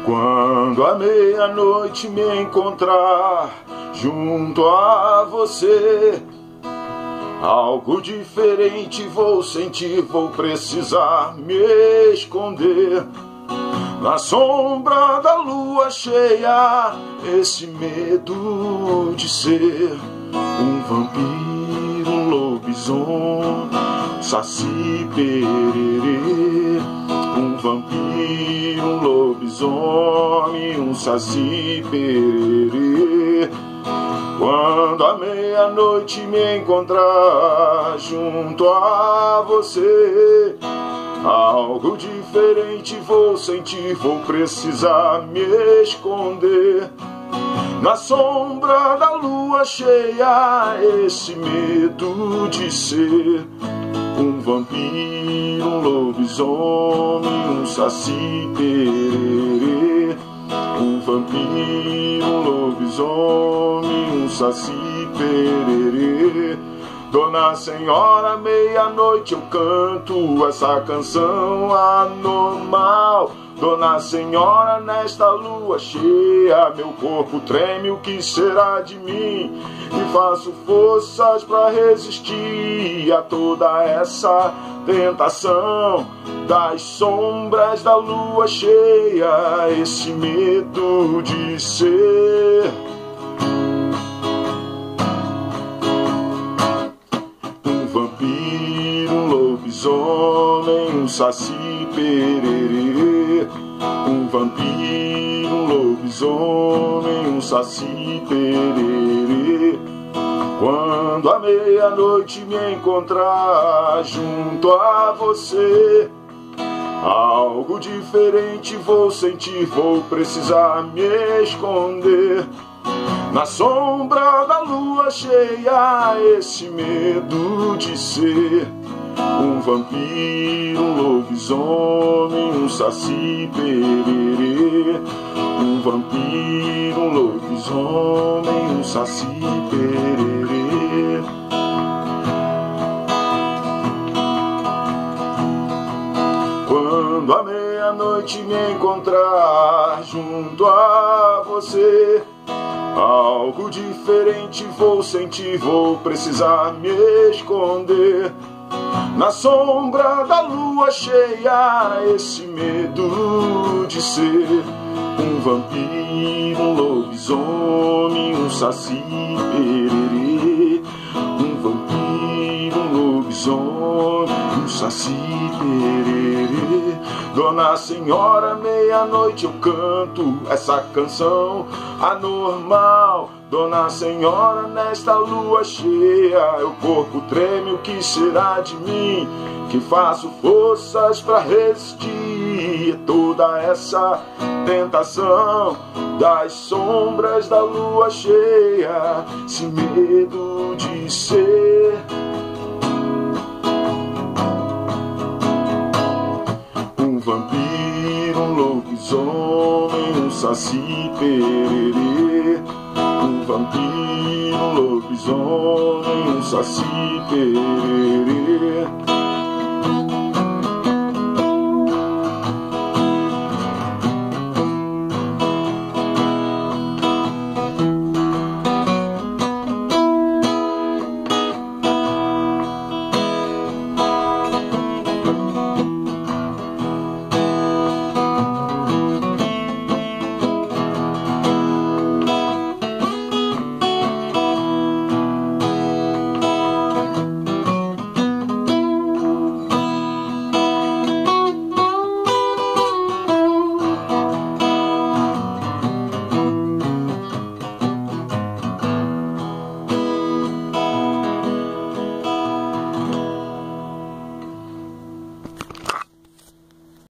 Quando à meia-noite me encontrar junto a você, algo diferente vou sentir, vou precisar me esconder na sombra da lua cheia. Esse medo de ser um vampiro, um lobisomem, saci pererê. Um vampiro, um lobisomem, um saci pererê. Quando à meia-noite me encontrar junto a você, algo diferente vou sentir, vou precisar me esconder na sombra da lua cheia. Esse medo de ser um vampiro, um lobisomem, um saci pererê. Um vampiro, um lobisomem, um saci pererê. Dona Senhora, meia-noite eu canto essa canção anormal. Dona Senhora, nesta lua cheia, meu corpo treme, o que será de mim? E faço forças para resistir a toda essa tentação das sombras da lua cheia. Esse medo de ser um vampiro, um lobisomem, um saci pererê. Um vampiro, um lobisomem, um saci pererê. Quando à meia-noite me encontrar junto a você, algo diferente vou sentir, vou precisar me esconder na sombra da lua cheia. Esse medo de ser um vampiro, um lobisomem, um saci pererê. Um vampiro, um lobisomem, um saci pererê. Quando à meia-noite me encontrar junto a você, algo diferente vou sentir, vou precisar me esconder na sombra da lua cheia. Esse medo de ser um vampiro, um lobisomem, um saci pererê. Um vampiro, um lobisomem, um saci pererê. Dona Senhora, meia-noite eu canto essa canção anormal. Dona Senhora, nesta lua cheia, o corpo treme, o que será de mim? Que faço forças para resistir toda essa tentação das sombras da lua cheia. Esse medo de ser um vampiro, um lobisomem, um saci pererê. Um vampiro, um lobisomem, um saci pererê.